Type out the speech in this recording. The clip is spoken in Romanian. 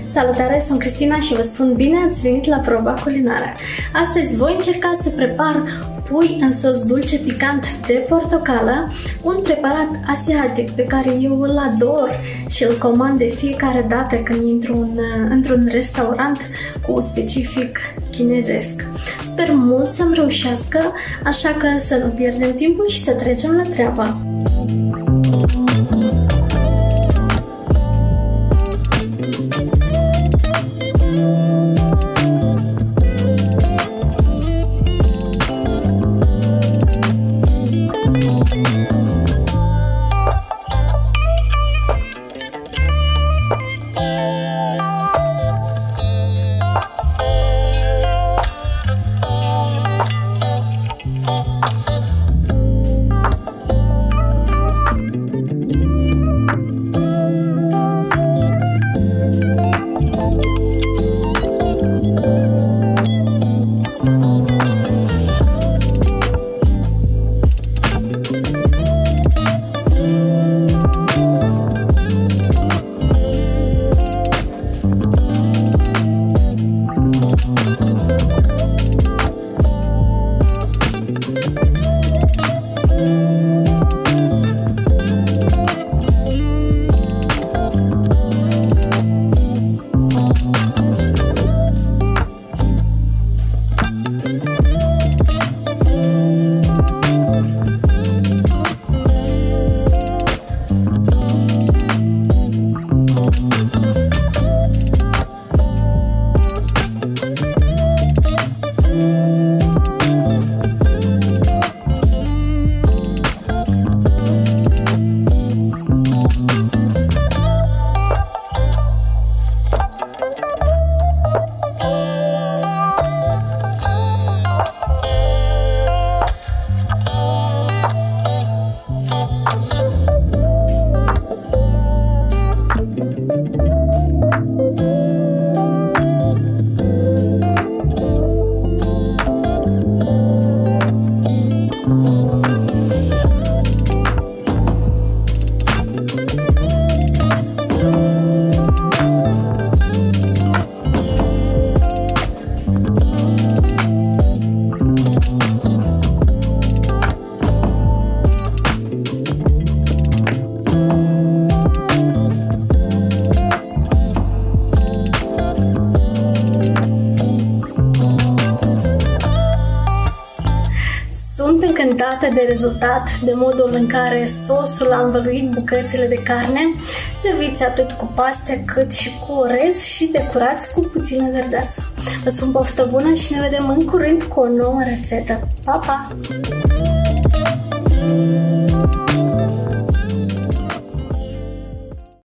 Salutare, sunt Cristina și vă spun bine ați venit la Proba Culinară. Astăzi voi încerca să prepar pui în sos dulce picant de portocală, un preparat asiatic pe care eu îl ador și îl comand de fiecare dată când intru într-un restaurant cu specific chinezesc. Sper mult să-mi reușească, așa că să nu pierdem timpul și să trecem la treabă. Sunt încântată de rezultat, de modul în care sosul a învăluit bucățile de carne. Serviți atât cu paste cât și cu orez și decorați cu puțină verdeață. Vă spun poftă bună și ne vedem în curând cu o nouă rețetă. Pa, pa!